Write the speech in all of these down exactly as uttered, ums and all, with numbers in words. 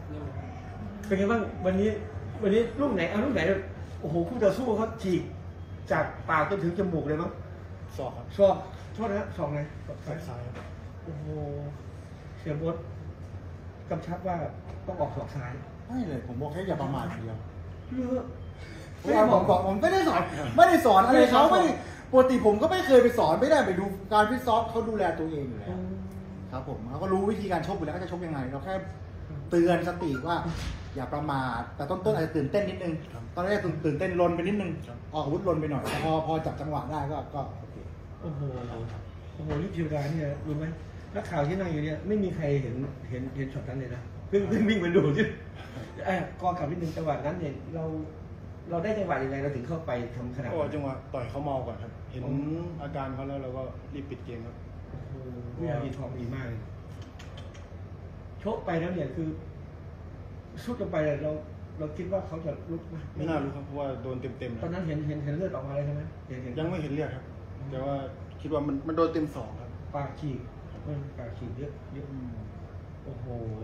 เป็นไงบ้างวันนี้วันนี้ลูกไหนเอาลูกไหนโอ้โหคู่ต่อสู้เขาฉีกจากปากจนถึงจมูกเลยมั้งศอกครับศอกโทษนะศอกไงซ้ายซ้ายโอ้โหเสียบดกำชับว่าต้องออกศอกซ้ายไม่เลยผมบอกแค่อย่าประมาทเดียวเยอะไม่ได้บอกบอกผมไม่ได้สอนไม่ได้สอนอะไรเขาไม่ปกติผมก็ไม่เคยไปสอนไม่ได้ไปดูการฟิตซ้อมเขาดูแลตัวเองอยู่แล้วครับผมเขาก็รู้วิธีการชกอยู่แล้วก็จะชกยังไงเราแค่เตือนสติว่าอย่าประมาทแต่ต้นต้นอาจจะตื่นเต้นนิดนึงตอนแรกตื่นเต้นลนไปนิดนึงออกอาวุธลนไปหน่อยพอพอจับจังหวะได้ก็ก็โอเคโอ้โหโอ้โหลิขิตการเนี่ยรู้ไหมนักข่าวที่นั่งอยู่เนี่ยไม่มีใครเห็นเห็นเห็นช็อตนั้นเลยนะเพิ่งเพิ่งวิ่งมาดูที่ไอ้กองกลับนิดนึงจังหวะนั้นเนี่ยเราเราได้จังหวะยังไงเราถึงเข้าไปทำขนาดก็จังหวะต่อยเขาเมาก่อนครับเห็นอาการเขาแล้วเราก็รีบปิดเกมครับโอ้โหวินาทีทองดีมากเลยชกไปแล้วเนี่ยคือสุดลงไปเราเราคิดว่าเขาจะลุกไหมไม่น่าลุกครับเพราะว่าโดนเต็มๆตอนนั้นเห็นเห็นเห็นเลือดออกมาเลยใช่ไหมยังไม่เห็นเลือดครับแต่ว่าคิดว่ามันมันโดนเต็มสองครับปากฉีกปากฉีกเยอะเยอะโอ้โห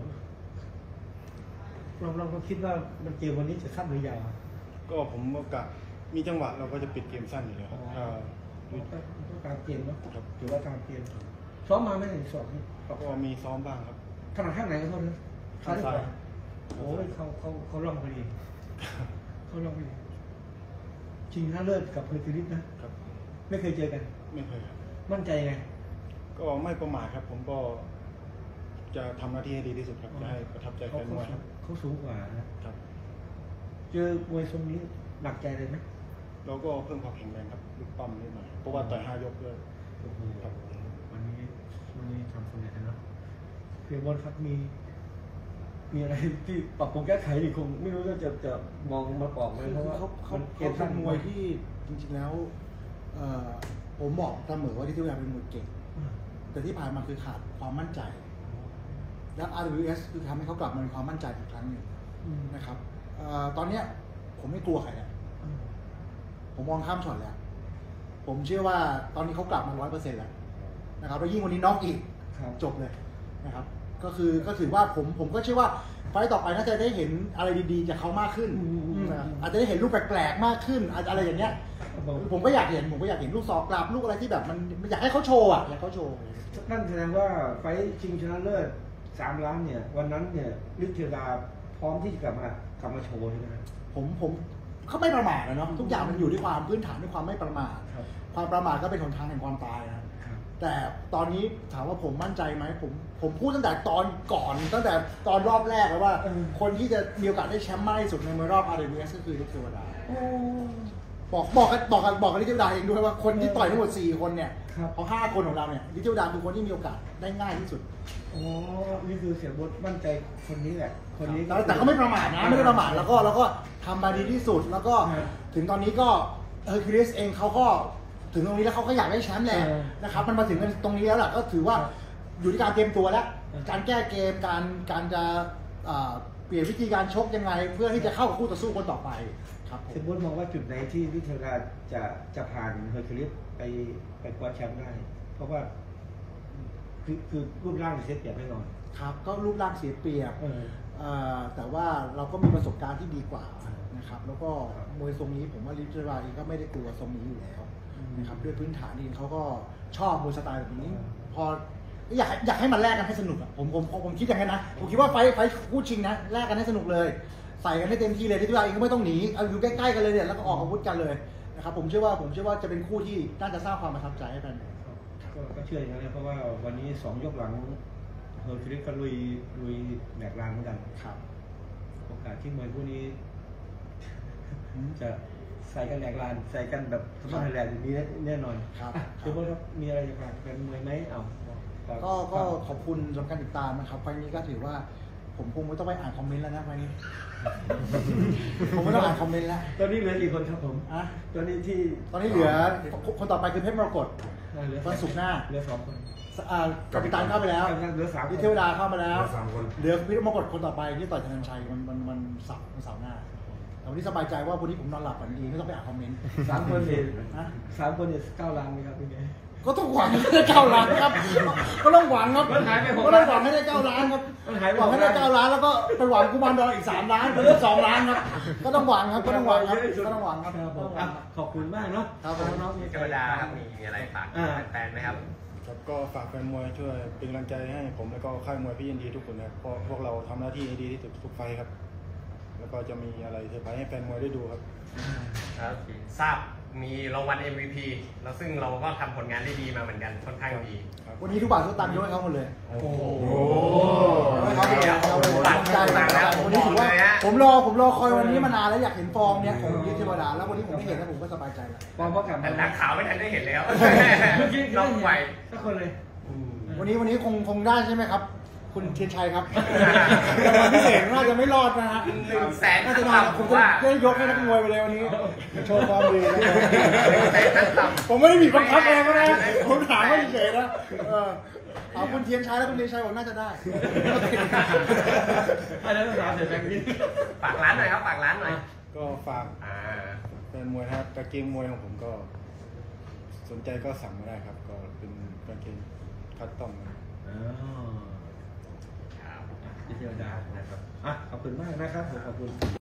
เราเราก็คิดว่ามันเกมวันนี้จะสั้นหรือยาวก็ผมกะมีจังหวะเราก็จะปิดเกมสั้นอยู่แล้วต้องการเกมเนาะถือว่าการเกมซ้อมมาไหมในสอบก็มีซ้อมบ้างครับขนาดข้างไหนก็เท่านั้นข้างซ้ายโอ้ยเขาเขาเขาล่องพอดีเขาล่องพอดีชิงชนะเลิศกับเฮอร์คิวลิสนะครับไม่เคยเจอกันไม่เคยมั่นใจไงก็ไม่ประมาทครับผมก็จะทำหน้าที่ให้ดีที่สุดครับจะให้ประทับใจแฟนมวยครับเขาสูงกว่านะครับเจอมวยทรงนี้หนักใจเลยไหมเราก็เพิ่มความแข็งแรงครับลูกปั้มนิดหน่อยเพราะว่าต่อยห้ายกเลยครับวันนี้วันนี้ทำสำเร็จแล้วเพียงบนครับมีมีอะไรที่ปรับปรุงแก้ไขอีกคงไม่รู้ว่าจะจะมองมาปอกไหมเพราะว่าเขาเขาเป็นมวยที่จริงๆแล้วผมบอกเสมอว่าที่ที่เราเป็นมวยเก่งแต่ที่ผ่านมาคือขาดความมั่นใจและ อาร์ ดับเบิลยู เอส คือทำให้เขากลับมามีความมั่นใจอีกครั้งหนึ่งนะครับตอนนี้ผมไม่กลัวใครแล้วผมมองข้ามช็อตแล้วผมเชื่อว่าตอนนี้เขากลับมา ร้อยเปอร์เซ็นต์ แล้วนะครับแล้วยิ่งวันนี้น็อกอีกจบเลยนะครับก็คือก็ถือว่าผมผมก็เชื่อว่าไฟต์ต่อไปน่าจะได้เห็นอะไรดีๆจากเขามากขึ้นอาจจะได้เห็นลูกแปลกๆมากขึ้นอะไรอย่างเงี้ยผมก็อยากเห็นผมก็อยากเห็นลูกศอกกลับลูกอะไรที่แบบมันอยากให้เขาโชว์อ่ะอยากเขาโชว์นั่นแสดงว่าไฟต์ชิงชนะเลิศสามล้านเนี่ยวันนั้นเนี่ยฤทธิ์เทวดาพร้อมที่จะกลับมากลับมาโชว์ใช่ไหมผมผมเขาไม่ประมาทนะเนาะทุกอย่างมันอยู่ที่ความพื้นฐานด้วยความไม่ประมาทความประมาทก็เป็นหนทางแห่งความตายนะแต่ตอนนี้ถามว่าผมมั่นใจไหมผมผมพูดตั้งแต่ตอนก่อนตั้งแต่ตอนรอบแรกแล้วว่าคนที่จะมีโอกาสได้แชมป์มากที่สุดในมวยรอบ อาร์ ดับเบิลยู เอส ก็คือฤทธิ์เทวดาบอกบอกกันบอกกันบอกกันฤทธิ์เทวดาเองด้วยว่าคนที่ต่อยทั้งหมดสี่คนเนี่ยเอาห้าคนของเราเนี่ยฤทธิ์เทวดาคือคนที่มีโอกาสได้ง่ายที่สุดอ๋อนี่คือเสียบดมั่นใจคนนี้แหละคนนี้แต่เขาไม่ประมาทนะไม่ได้ประมาทแล้วก็แล้วก็ทำมาดีที่สุดแล้วก็ถึงตอนนี้ก็เฮอร์คิวลิสเองเขาก็ถึงตรงนี้แล้วเขาก็อยากได้แชมป์แหละนะครับมันมาถึงตรงนี้แล้วแหละก็ถือว่าอยู่ที่การเตรียมตัวแล้วการแก้เกมการการจะเปลี่ยนวิธีการชกยังไงเพื่อที่จะเข้ากับคู่ต่อสู้คนต่อไปครับเซนบดมองว่าจุดไหนที่วิเทอร์ราจะจะผ่านเฮอร์คิวลิสไปไปคว้าแชมป์ได้เพราะว่าคือคือรูปร่างเสียเปรียบแน่นอนครับก็รูปร่างเสียเปรียบแต่ว่าเราก็มีประสบการณ์ที่ดีกว่านะครับแล้วก็มวยทรงนี้ผมว่าฤทธิ์เทวดาเองก็ไม่ได้กลัวทรงนี้อยู่แล้วนะครับด้วยพื้นฐานเองเขาก็ชอบมวยสไตล์แบบนี้พออยากอยากให้มันแลกกันให้สนุกอ่ะผมผมผมคิดอย่างนั้นนะผมคิดว่าไฟไฟคู่ชิงนะแลกกันให้สนุกเลยใส่กันให้เต็มที่เลยฤทธิ์เทวดาเองก็ไม่ต้องหนีเอาอยู่ใกล้ๆกันเลยเนี่ยแล้วก็ออกอาวุธกันเลยนะครับผมเชื่อว่าผมเชื่อว่าจะเป็นคู่ที่น่าจะสร้างความประทับใจให้แฟนก็เชื่ออย่างนั้นเพราะว่าวันนี้สองยกหลังเฮอร์คิวลิสก็ลุยลุยแบกรางเหมือนกันครับโอกาสที่มวยคู่นี้จะใส่กันแหลกลานใส่กันแบบสมัยแหลกอย่างนี้แน่นอนครับคือว่ามีอะไรจะฝากเป็นมวยไหมเอาก็ก็ขอบคุณสำหรับการติดตามนะครับไฟล์นี้ก็ถือว่าผมคงไม่ต้องไปอ่านคอมเมนต์แล้วนะไฟล์นี้ผมไม่ต้องอ่านคอมเมนต์แล้วตอนนี้เหลือกี่คนครับผมอ่ะตอนนี้ที่ตอนนี้เหลือคนต่อไปคือเพชรมรกตวันศุกร์หน้าเหลือสองคนกัปตันเข้าไปแล้วเหลือสามที่เทวดาเข้ามาแล้วเหลือเพชรมรกตคนต่อไปที่ต่อยธนันชัยมันมันมันเสาร์วันเสาร์หน้าแต่วันนี้สบายใจว่าวันนี้ผมนอนหลับฝันดีไม่ต้องไปอ่านคอมเมนต์สามคนเนี่ยสามคนเนี่ยเก้าล้านไหมครับพี่แกก็ต้องหวังให้ได้เก้าล้านครับ ก็ต้องหวังครับมันหายไปหกก็ต้องหวังให้ได้เก้าล้านครับมันหายไปหวังให้ได้เก้าล้านแล้วก็ไปหวังกุมารดอยอีกสามล้านเป็นสองล้านครับ ก็ต้องหวังครับก็ต้องหวังครับก็ต้องหวังครับครับผมอ่ะขอบคุณมากเนาะครับผมน้องๆมีเทวดาครับมีมีอะไรฝากอ่าแฟนๆไหมครับครับก็ฝากแฟนมวยช่วยเป็นกำลังใจให้ผมแล้วก็ค่ายมวยพี่ยินดีทุกคนนะครับเพราะพวกเราทำหน้าที่ให้ดีที่สุดทุกไฟท์ครับ แล้วก็จะมีอะไรเซอร์ไพรส์ให้แฟนมวยได้ดูครับครับทราบมีรางวัล เอ็ม วี พี แล้วซึ่งเราก็ทำผลงานได้ดีมาเหมือนกันค่อนข้างดีวันนี้ทุกบาททุกตังค์ยกให้เขาหมดเลยโอ้โหเขาเป็นเขาเป็นกำลังใจวันนี้ถือว่าผมรอผมรอคอยวันนี้มานานแล้วอยากเห็นฟอร์มเนี่ยของเทวดาแล้ววันนี้ผมได้เห็นแล้วผมก็สบายใจแล้วปอมก็กลับแต่มานักข่าวไม่ทันได้เห็นแล้วเมื่อกี้น้องไหวสักคนเลยวันนี้วันนี้คงคงได้ใช่ไหมครับ คุณเทียนชัยครับรางวัลพิเศษน่าจะไม่รอดนะฮะหนึ่งแสนน่าขั้จะนมาต่ำผผม มจะว่าได้ยกให้นักมวยไปเลยวันนี้โชว์ความดีหนึ่งแสนขั้นต่ำผมไม่ได้บีบบังคับเองนะผมถามว่าเฉยๆนะเออเอาคุณเทียนชัยแล้วคุณเทียนชัยบอกน่าจะได้อันนั้นต้องถามเสียแบงค์นิดฝากร้านหน่อยครับฝากร้านหน่อยก็ฝากอ่าแฟนมวยนะครับกางเกงมวยของผมก็ สนใจก็สั่งมาได้ครับ ก็เป็นกางเกงคัสตอมนะครับอ๋อครับพิเทวดานะครับ อ่ะ ขอบคุณมากนะครับผมขอบคุณ